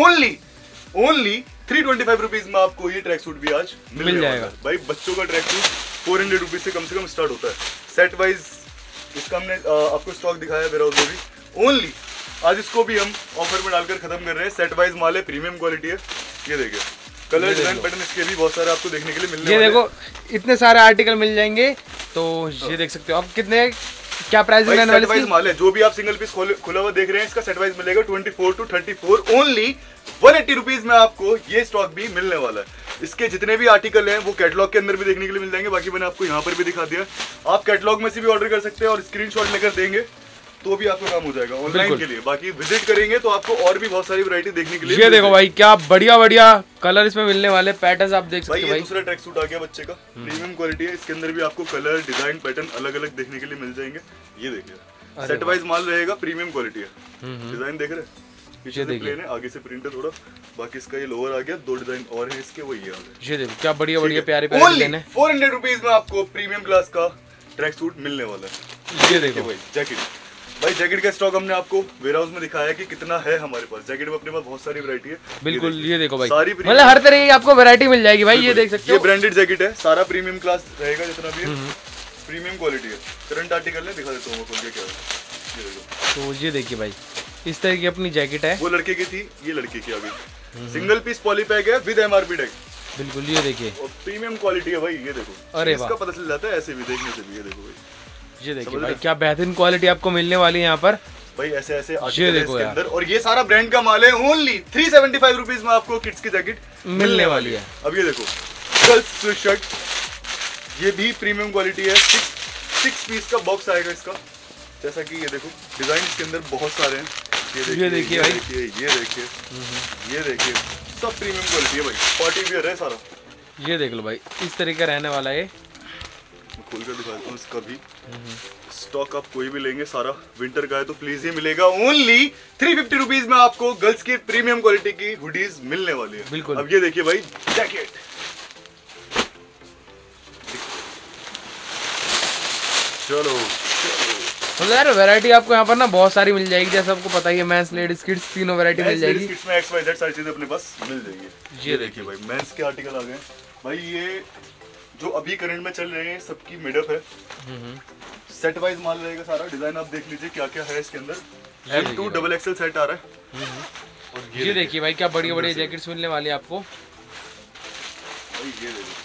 ओनली 325 रुपीज में आपको ये ट्रैक सूट भी आज मिल जाएगा। भाई बच्चों का ट्रैक सूट 400 रुपीज से कम स्टार्ट होता है। सेट वाइज इसका हमने आपको स्टॉक दिखाया वेयर हाउस में भी। ओनली आज इसको भी हम ऑफर में डालकर खत्म कर रहे हैं। सेट वाइज माल है, प्रीमियम क्वालिटी है। ये देखिए कलर डिजाइन पैटर्न इसके भी बहुत सारे आपको देखने के लिए मिलने वाले हैं। ये देखो इतने सारे आर्टिकल मिल जाएंगे। तो ये देख सकते हो आप कितने क्या प्राइस रहने वाले वाइज माल है। जो भी आप सिंगल पीस खुला हुआ देख रहे हैं, इसका सेट वाइज मिलेगा 24 to 34। ओनली 180 रुपीज में आपको ये स्टॉक भी मिलने वाला है। इसके जितने भी आर्टिकल हैं वो कैटलॉग के अंदर भी देखने के लिए मिल जाएंगे। बाकी मैंने आपको यहाँ पर भी दिखा दिया, आप कैटलॉग में से भी ऑर्डर कर सकते हैं और स्क्रीनशॉट लेकर देंगे तो भी आपको काम हो जाएगा ऑनलाइन के लिए। बाकी विजिट करेंगे तो आपको और भी बहुत सारी वैरायटी देखने के लिए। ये देखो भाई क्या बढ़िया बढ़िया कलर इसमें मिलने वाले, पैटर्न आप देख सकते हो भाई। दूसरा ट्रैक सूट आ गया बच्चे का, प्रीमियम क्वालिटी है। इसके अंदर भी आपको कलर डिजाइन पैटर्न अलग अलग देखने के लिए मिल जाएंगे। ये देखिए सेट वाइज माल रहेगा, प्रीमियम क्वालिटी है। डिजाइन देख रहे हैं, पीछे से प्लेन है, आगे से प्रिंट है थोड़ा। बाकी इसका ये लोअर आ गया, 2 डिजाइन और है इसके, वही है। ये देखो क्या बढ़िया बढ़िया प्यारे प्यारे डिजाइन है। 400 रुपीज में आपको प्रीमियम क्लास का ट्रैक सूट मिलने वाला है। ये देखो भाई जैकेट, भाई जैकेट का स्टॉक हमने आपको वेयर हाउस में दिखाया कि कितना है हमारे पास। जैकेट में अपने पास बहुत सारी वैरायटी है। बिल्कुल ये देखो भाई, सारी मतलब हर तरह की आपको वैरायटी मिल जाएगी भाई। ये देख सकते हो ये ब्रांडेड जैकेट है, सारा प्रीमियम क्लास रहेगा जितना भी है, प्रीमियम क्वालिटी है। करंट आर्टिकल है, दिखा देता हूँ खोल के क्या है। ये देखो, तो ये देखिए भाई इस तरह की अपनी जैकेट है। वो लड़के की थी, ये लड़के की अभी सिंगल पीस पॉलीपैक है विद एमआरपी टैग। बिल्कुल ये देखिए, और प्रीमियम क्वालिटी है भाई। ये देखो, अरे इसका पता चल जाता है ऐसे भी देखने से भी। ये देखो भाई, ये देखिए भाई क्या बेहतरीन क्वालिटी आपको मिलने वाली है यहाँ पर। भाई ऐसे ऐसे आर्टिकल है इसके अंदर, और ये सारा ब्रांड का माल है। ओनली 375 रुपीज में आपको किड्स की जैकेट मिलने वाली है। अब ये देखो गर्ल्स शर्ट, ये भी प्रीमियम क्वालिटी है। 6 पीस का बॉक्स आएगा इसका। जैसा कि ये देखो डिजाइन इसके अंदर बहुत सारे हैं। ये देखिए भाई, ये देखिए सब प्रीमियम क्वालिटी है भाई, पार्टी वियर है सारा। ये देख लो भाई इस तरीके का रहने वाला है। खोल कर दिखाता हूँ इसका भी स्टॉक। आप कोई भी लेंगे सारा विंटर का है तो प्लीज ही मिलेगा। ओनली 350 रुपीज में आपको गर्ल्स की प्रीमियम क्वालिटी की हुडीज मिलने वाली है। बिल्कुल। अब ये देखिए भाई जैकेट, चलो मतलब यार वैरायटी आपको यहाँ पर ना बहुत सारी मिल जाएगी। जैसे आपको पता ही है मेंस लेडीज किड्स तीनों वैरायटी मिल जाएगी। किड्स में XYZ सारी चीजें अपने पास मिल जाएंगी। ये देखिए भाई मेंस के आर्टिकल आ गए भाई। ये जो अभी करंट में चल रहे हैं सबकी मिडअप है। सेट वाइज माल रहेगा सारा। डिजाइन आप देख लीजिए क्या क्या है इसके अंदर। M2 XXL सेट आ रहा है। और ये देखिए भाई क्या बढ़िया बढ़िया जैकेट्स मिलने वाली है आपको। ये देखिए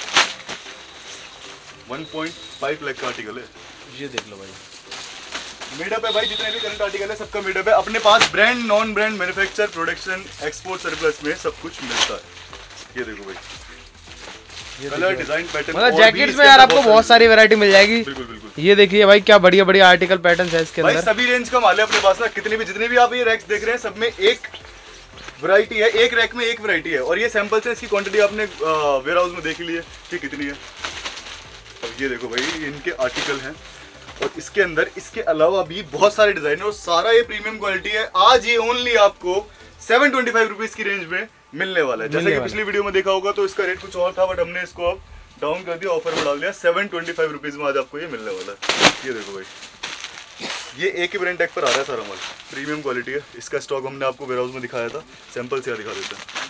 1.5 लाख का आर्टिकल है। ये देख लो भाई मिडअप है भाई। जितने भी करंट आर्टिकल है सबका मिडअप है। अपने पास brand non brand manufacture production export surplus में सब कुछ मिलता है। ये देखो भाई कलर डिजाइन पैटर्न, मतलब जैकेट्स में यार आपको बहुत सारी वैरायटी मिल जाएगी। बिल्कुल बिल्कुल। ये देखिए भाई क्या बढ़िया बढ़िया आर्टिकल पैटर्न्स है इसके अंदर। भाई सभी रेंज का माल है अपने पास ना। जितने भी आप ये रैक्स देख रहे हैं सब में एक वैरायटी है, एक रैक में एक वैरायटी है। और ये सैंपल्स है, इसकी क्वांटिटी आपने वेयर हाउस में देख ली है कि कितनी है। अब ये देखो भाई इनके आर्टिकल हैं और इसके अंदर इसके अलावा भी बहुत सारे डिजाइन है और सारा ये प्रीमियम क्वालिटी है। आज ये ओनली आपको 725 रुपीज की रेंज में मिलने वाला है। जैसा कि पिछली वीडियो में देखा होगा तो इसका रेट कुछ और था, बट हमने इसको अब डाउन कर दिया, ऑफर में डाल दिया। 725 रुपीज में आज आपको ये मिलने वाला है। ये देखो भाई ये एक ही ब्रांड टैग पर आ रहा है सारा माल, प्रीमियम क्वालिटी है। इसका स्टॉक हमने आपको वेयर हाउस में दिखाया था, सैंपल से दिखा देते हैं।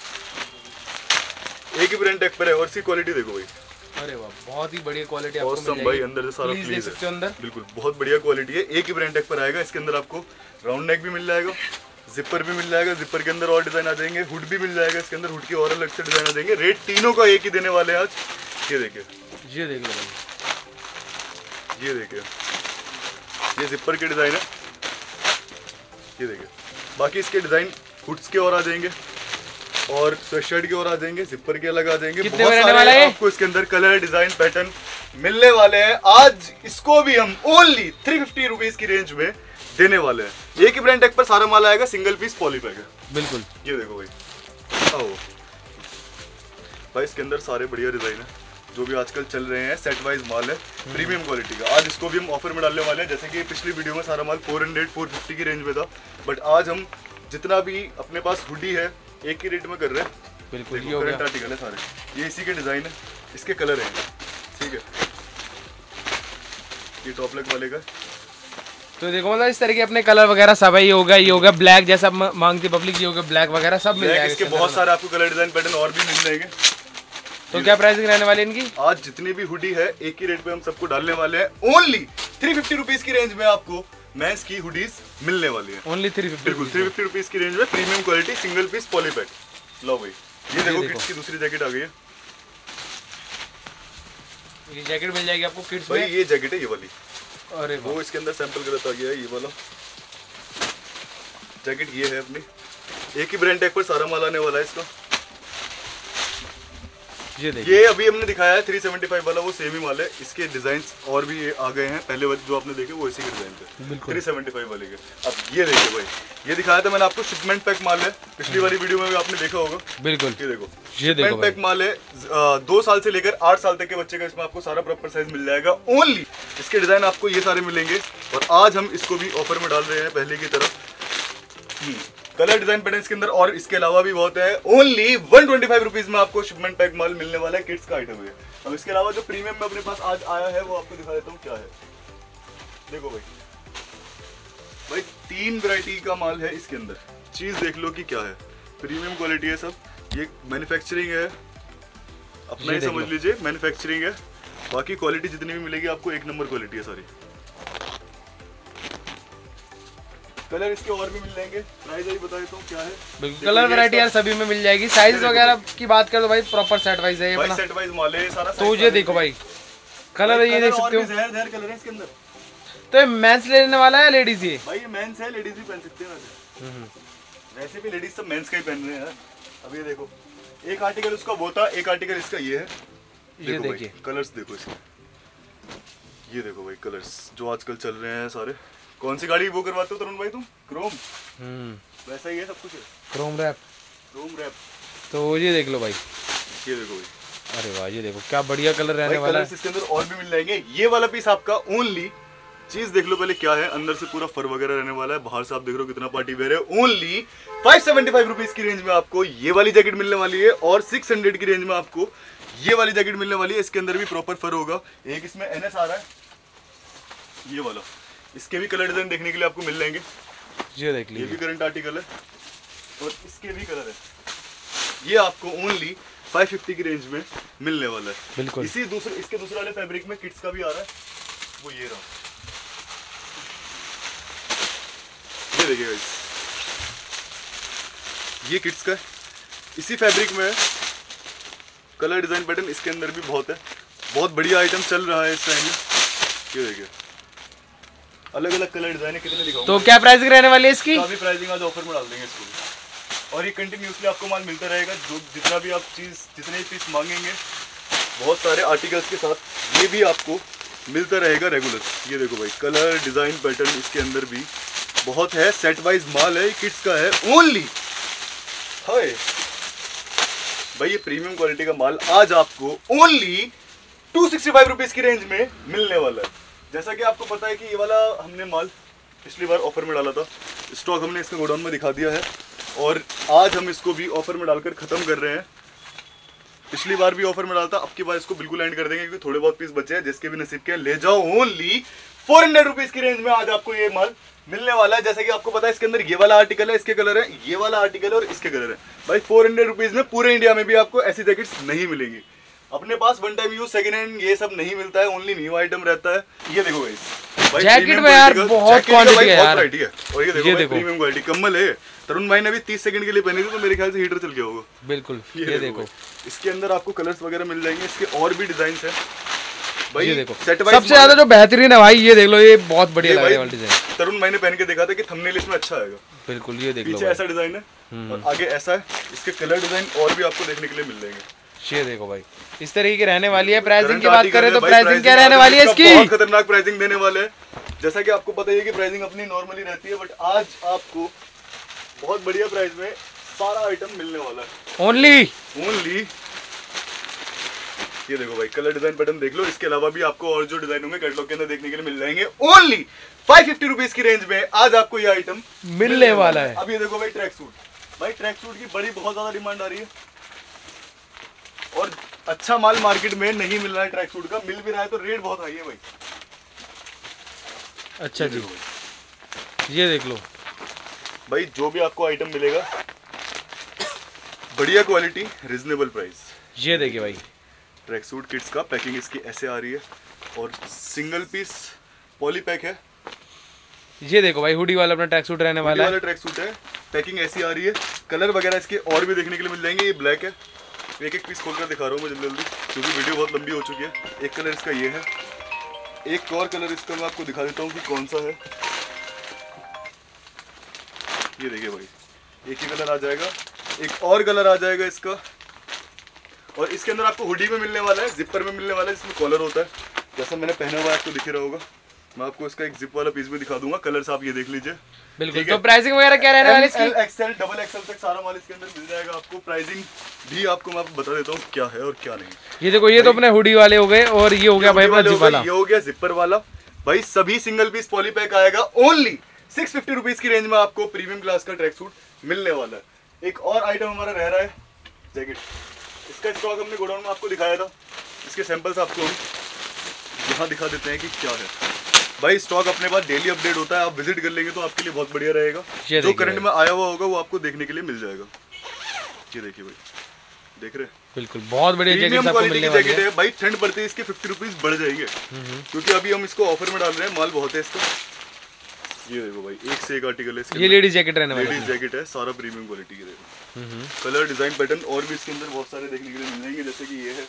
एक ही ब्रांड टैग पर है और इसकी क्वालिटी देखो भाई। अरे वाह बहुत ही बढ़िया क्वालिटी आपको मिल जाएगी। भाई अंदर से सारा फ्लीज है अंदर, बिल्कुल बहुत बढ़िया क्वालिटी है। एक ही ब्रांड टैग पर आएगा। इसके अंदर आपको राउंड नेक भी मिल जाएगा, जिपर भी मिल जाएगा। जिपर के अंदर और डिजाइन आ जाएंगे, हुड भी मिल जाएगा इसके अंदर, हुड के और अलग से डिजाइन आ जाएंगे। रेट तीनों का एक ही देने वाले हैं आज। ये देखिए, ये देख लो भाई, ये देखिए ये जिपर के डिजाइन है। ये देखिए बाकी इसके डिजाइन हुड्स के और आ जाएंगे और स्वेटशर्ट के और आ जाएंगे, जिपर के अलग आ जाएंगे। बहुत सारे आपको इसके अंदर कलर डिजाइन पैटर्न मिलने वाले हैं। आज इसको भी हम ओनली 350 रुपीज की रेंज में देने वाले हैं। एक ही ब्रांड टैग पर सारा माल आएगा, सिंगल पीस पॉलीपैक है। बिल्कुल। ये देखो भाई, आओ भाई इसके अंदर सारे बढ़िया डिजाइन है। जो भी आजकल चल रहे हैं सेट वाइज माल है प्रीमियम क्वालिटी का। आज इसको भी हम ऑफर में डालने वाले हैं। जैसे कि पिछली वीडियो में सारा माल 400-450 की रेंज में था, बट आज हम जितना भी अपने पास हुडी है एक ही रेट में कर रहे हैं। बिल्कुल देखो करंट आर्टिकल है सारे, ये इसी के डिजाइन है, इसके कलर हैं, ठीक है। ये टॉप लेग वाले का, तो देखो मतलब इस तरह के अपने कलर वगैरह सब है। ये होगा ब्लैक जैसा मांगती पब्लिक, ये होगा ब्लैक वगैरह सब मिल जाएगा। इसके बहुत सारे आपको कलर डिजाइन पैटर्न और भी मिल जाएंगे। तो क्या प्राइसिंग रहने वाली इनकी? आज जितनी भी हुडी है एक ही रेट पे हम सबको डालने वाले हैं। ओनली 350 रुपीज की रेंज में आपको मेंस की हुडीज मिलने वाली है। ओनली 350, बिल्कुल 350 रुपीज की रेंज में premium quality single piece polypack. लो भाई ये देखो किड्स की दूसरी जैकेट आ गई है। ये जैकेट मिल जाएगी आपको किड्स भाई में। ये जैकेट है ये वाली, अरे वो इसके अंदर सैंपल गलत आ गया है। ये वाला जैकेट ये है अपनी, एक ही ब्रांड टैग पर सारा माल आने वाला है इसका। ये देखिए, ये अभी हमने दिखाया है 375 वाला, वो सेम ही माल है। इसके डिजाइन्स और भी आ गए हैं, पहले वाले जो आपने देखे वो इसी के डिजाइन थे 375 वाले के। अब ये देखिए भाई, ये दिखाया था मैंने आपको शिपमेंट पैक माल है, पिछली वाली वीडियो में भी आपने देखा होगा। बिल्कुल ये देखो ये देखो शिपमेंट पैक माल है। 2 साल से लेकर 8 साल तक के बच्चे का इसमें आपको सारा प्रॉपर साइज मिल जाएगा। ओनली इसके डिजाइन आपको ये सारे मिलेंगे और आज हम इसको भी ऑफर में डाल रहे हैं पहले की तरह। कलर डिजाइन पैटर्न इसके अंदर और इसके अलावा भी बहुत है। ओनली 125 रुपीज में आपको शिपमेंट पैक माल मिलने वाला है, किड्स का आइटम है। अब इसके अलावा जो प्रीमियम में अपने पास आज आया है वो आपको दिखा देता हूँ क्या है। देखो भाई 3 वैरायटी का माल है इसके अंदर। चीज देख लो कि क्या है, प्रीमियम क्वालिटी है सब। ये मैन्युफैक्चरिंग है, अपना ही समझ लीजिए मैन्युफैक्चरिंग है। बाकी क्वालिटी जितनी भी मिलेगी आपको एक नंबर क्वालिटी है सारी। कलर इसके और भी मिल जाएंगे। प्राइस अभी बता देता हूँ क्या है। बिल्कुल कलर वैरायटी यार सभी में मिल जाएगी। साइज वगैरह की बात कर तो भाई प्रॉपर सेट वाइज है ये भाई, सेट वाइज माल है सारा। तो ये देखो भाई कलर ये देख सकते हो, जहर कलर है इसके अंदर। तो ये मेंस लेने वाला है लेडीज? ये भाई ये मेंस है, लेडीज भी पहन सकते हैं वैसे। वैसे भी लेडीज सब मेंस का ही पहन रहे हैं। अब ये देखो एक आर्टिकल उसका वो था, एक आर्टिकल इसका ये है। ये देखिए कलर्स देखो इसके, ये देखो भाई कलर्स जो आजकल चल रहे हैं सारे। कौन सी गाड़ी वो करवाते हो तरुण भाई तुम? क्रोम। वैसा ही है सब कुछ है। Chrome wrap. तो ये देख लो भाई, ये देखो भाई। अरे वाह ये देखो क्या बढ़िया कलर रहने वाला है। इसके अंदर और भी मिल जाएंगे। ये वाला पीस आपका ओनली, चीज देख लो पहले क्या है। अंदर से पूरा फर वगैरह रहने वाला है, बाहर से आप देख रहे हो कितना पार्टी वेयर है। ओनली 575 रुपीज की रेंज में आपको ये वाली जैकेट मिलने वाली है और 600 की रेंज में आपको ये वाली जैकेट मिलने वाली है। इसके अंदर भी प्रॉपर फर होगा। एक इसमें NS आ रहा है ये वाला, इसके भी कलर डिजाइन देखने के लिए आपको मिल जाएंगे। ये देख लीजिए, ये भी करंट आर्टिकल है और इसके भी कलर है। ये आपको ओनली 550 की रेंज में मिलने वाला है। बिल्कुल इसके दूसरे वाले फैब्रिक में किड्स का भी आ रहा है, वो ये रहा। ये देखिए गाइस, ये किड्स का है, इसी फैब्रिक में है। कलर डिजाइन पैटर्न इसके अंदर भी बहुत है। बहुत बढ़िया आइटम चल रहा है इस टाइम में। ये देखिए अलग अलग कलर डिजाइन है, कितने दिखाऊं। तो क्या प्राइसिंग रहने वाली है इसकी? अभी प्राइसिंग आज ऑफर में डाल देंगे इसको। और ये कंटिन्यूसली आपको माल मिलता रहेगा। जो जितना भी आप जितने पीस मांगेंगे बहुत सारे आर्टिकल्स के साथ ये भी आपको मिलता रहेगा रेगुलर। ये देखो भाई कलर डिजाइन पैटर्न इसके अंदर भी बहुत है। सेट वाइज माल है, किड्स का है। ओनली हाय भाई ये प्रीमियम क्वालिटी का माल आज आपको ओनली 265 रुपीज की रेंज में मिलने वाला है। जैसा कि आपको पता है कि ये वाला हमने माल पिछली बार ऑफर में डाला था, स्टॉक हमने इसका गोडाउन में दिखा दिया है और आज हम इसको भी ऑफर में डालकर खत्म कर रहे हैं। पिछली बार भी ऑफर में डाला था, अब की बार इसको बिल्कुल एंड कर देंगे क्योंकि थोड़े बहुत पीस बचे हैं। जिसके भी नसीब के ले जाओ। ओनली 400 रुपीज की रेंज में आज आपको ये माल मिलने वाला है। जैसे कि आपको पता है इसके अंदर ये वाला आर्टिकल है, इसके कलर है, ये वाला आर्टिकल है और इसके कलर है। भाई 400 रुपीज में पूरे इंडिया में भी आपको ऐसी जैकेट्स नहीं मिलेंगी। अपने पास one time use, second hand ये सब नहीं मिलता है, ओनली न्यू आइटम रहता है। ये देखो गाइस जैकेट में यार बहुत क्वांटिटी है यार। और ये देखो प्रीमियम क्वालिटी कम्बल है। तरुण भाई ने अभी 30 सेकंड के लिए पहनी थी तो मेरे ख्याल से हीटर चल गया होगा। बिल्कुल ये देखो इसके अंदर आपको कलर्स वगैरह मिल जाएंगे। इसके और भी डिजाइन है भाई। ये देखो सबसे ज्यादा जो बेहतरीन है भाई, ये देख लो, ये बहुत बढ़िया लग रहा है वाला डिजाइन। तरुण भाई ने पहन के देखा था कि थंबनेल इसमें अच्छा आएगा। बिल्कुल ये देख लो, पीछे ऐसा डिजाइन है और आगे ऐसा है। इसके कलर डिजाइन और भी आपको देखने के लिए मिल जाएंगे। ये देखो भाई इस तरीके की रहने वाली है। प्राइसिंग की बात करें तो प्राइसिंग क्या रहने वाली है इसकी? बहुत खतरनाक प्राइसिंग देने वाले हैं। जैसा कि आपको पता ही है कि प्राइसिंग अपनी नॉर्मली रहती है, बट आज आपको बहुत बढ़िया प्राइस में सारा आइटम मिलने वाला है। ओनली ये देखो भाई कलर डिजाइन पैटर्न देख लो। इसके अलावा भी आपको और जो डिजाइन होंगे कैटलॉग के अंदर देखने के लिए मिल जाएंगे। ओनली 550 रुपीज की रेंज में आज आपको ये आइटम मिलने वाला है। अब ये देखो भाई ट्रैक सूट, भाई ट्रैक सूट की बड़ी बहुत ज्यादा डिमांड आ रही है और अच्छा माल मार्केट में नहीं मिल रहा है। ट्रैक सूट का मिल भी रहा है तो रेट बहुत हाई है भाई। अच्छा जी, ये देख लो भाई जो भी आपको आइटम मिलेगा बढ़िया क्वालिटी रिजनेबल प्राइस। ये देखिए भाई ट्रैक सूट किड्स का पैकिंग इसकी ऐसे आ रही है और सिंगल पीस पॉली पैक है। ये देखो भाई हुडी वाला अपना ट्रैक सूट रहने वाला है। ट्रैक सूट है, पैकिंग ऐसी आ रही है। कलर वगैरह इसके और भी देखने के लिए मिल जाएंगे। ये ब्लैक है, एक एक पीस खोलकर दिखा रहा हूँ मैं जल्दी जल्दी क्योंकि वीडियो बहुत लंबी हो चुकी है। एक कलर इसका ये है, एक और कलर इसका मैं आपको दिखा देता हूँ कि कौन सा है। ये देखिए भाई एक ही कलर आ जाएगा, एक और कलर आ जाएगा इसका और इसके अंदर आपको हुडी में मिलने वाला है, जिपर में मिलने वाला है जिसमें कॉलर होता है जैसा मैंने पहना हुआ है आपको दिख रहा होगा। मैं आपको इसका एक जिप वाला पीस भी दिखा दूंगा, कलर्स आप ये देख लीजिए। बिल्कुल। तो प्राइसिंग वगैरह क्या रहने वाली है इसकी? XL डबल XL तक सारा माल इसके अंदर मिल जाएगा आपको। प्राइसिंग भी आपको मैं बता देता हूँ क्या है और क्या नहीं। ये देखो ये तो अपने हुडी वाले हो गए और ये हो गया भाई अपना जिप वाला, ये हो गया जिपर वाला। भाई सभी सिंगल पीस पॉली पैक आएगा। ओनली 650 रुपीज की रेंज में आपको प्रीमियम क्लास का ट्रैक सूट मिलने वाला है। एक और आइटम हमारा रह रहा है जैकेट। इसका स्टॉक हमने गोडाउन में आपको दिखाया था, इसके सैंपल्स आपको हम यहाँ दिखा देते हैं कि क्या है। भाई स्टॉक अपने पास डेली अपडेट होता है, आप विजिट कर लेंगे तो आपके लिए बहुत बढ़िया रहेगा। जो करंट में आया हुआ होगा वो आपको देखने के लिए मिल जाएगा। ये देखिए भाई, देख रहे हैं बिल्कुल बहुत बढ़िया जैकेट आपको मिलने वाली है। भाई ठंड पड़ते ही इसके 50 रुपीज बढ़ जाएंगे क्योंकि अभी हम इसको ऑफर में डाल रहे हैं, माल बहुत है इसका। ये देखो भाई एक से एक आर्टिकल है इसके। ये लेडीज जैकेट रहने वाला है, लेडीज जैकेट है, सारा प्रीमियम क्वालिटी के देखो। कलर डिजाइन पैटर्न और भी इसके अंदर बहुत सारे देखने के लिए मिल जाएंगे जैसे कि ये है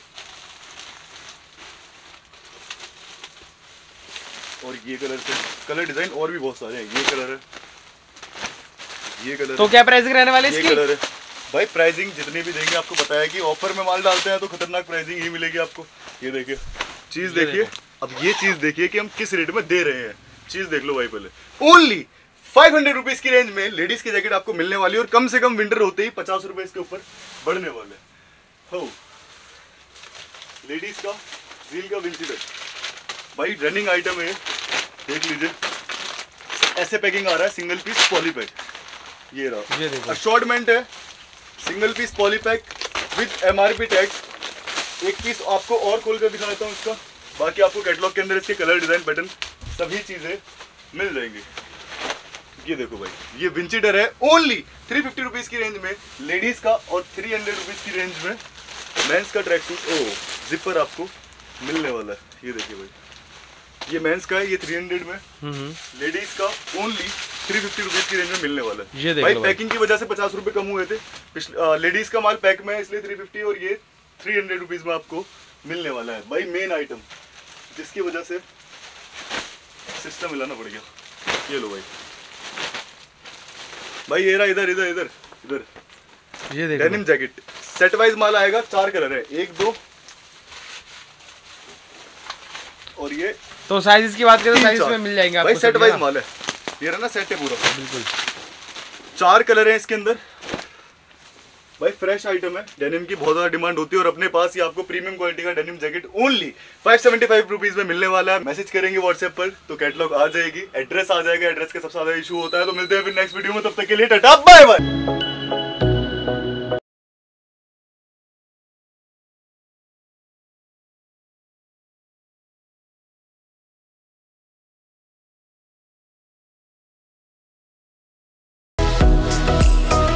और ये कलर से कलर डिजाइन और भी बहुत सारे हैं। ये कलर है, ये कलर तो क्या प्राइसिंग रहने वाली है इसकी? ये कलर है भाई। प्राइसिंग जितनी भी देंगे आपको बताया कि ऑफर में माल डालते हैं तो खतरनाक प्राइसिंग ही मिलेगी आपको। ये देखिए चीज देखिए, अब ये चीज देखिए कि हम किस रेट में दे रहे हैं। चीज देख लो भाई पहले। ओनली 500 रुपीज की रेंज में लेडीज की जैकेट आपको मिलने वाली है और कम से कम विंटर होते ही 50 रुपए इसके ऊपर बढ़ने वाले हो। लेडीज का जील का विंटर भाई रनिंग आइटम है, देख लीजिए। ऐसे पैकिंग आ रहा है, सिंगल पीस पॉली पैक। ये रहा, ये देखो असॉर्टमेंट है, single piece poly pack with MRP tag. एक पीस आपको और खोल कर दिखा देता हूँ इसका। बाकी आपको कैटलॉग के अंदर इसके कलर डिजाइन पैटर्न सभी चीजें मिल जाएंगी। ये देखो भाई ये विंचिटर है। ओनली 350 रुपीज की रेंज में लेडीज का और 300 रुपीज की रेंज में मेंस का ट्रैक सूट जिपर आपको मिलने वाला है। ये देखिए भाई ये मेंस का है, ये 300 में, लेडीज का ओनली 350 रुपीज की रेंज में मिलने वाला है। ये देख भाई लो पैकिंग की वजह से 50 रुपए कम हुए थे। लेडीज का माल पैक में है इसलिए 350 और ये 300 रुपीज में आपको मिलने वाला है। भाई मेन आइटम जिसकी वजह से सिस्टम हिलाना पड़ गया। ये लो भाई, भाई ये रहा इधर इधर इधर इधर। ये देखो डेनिम जैकेट सेट वाइज माल आएगा, 4 कलर है, 1 2 और ये। तो साइज की बात करें तो साइज में मिल जाएंगे आपको। भाई सेट वाइज माल है, ये रहा ना सेट है पूरा बिल्कुल। 4 कलर है इसके अंदर। भाई फ्रेश आइटम है, डेनिम की बहुत ज्यादा डिमांड होती है और अपने पास ये आपको प्रीमियम क्वालिटी का डेनिम जैकेट ओनली 575 रुपीज में मिलने वाला है। मैसेज करेंगे व्हाट्सएप पर तो कैटलॉग आ जाएगी, एड्रेस आ जाएगा। एड्रेस का सबसे ज्यादा इशू होता है। तो मिलते हैं फिर नेक्स्ट वीडियो में, तब तक के लिए टाटा बाय बाय।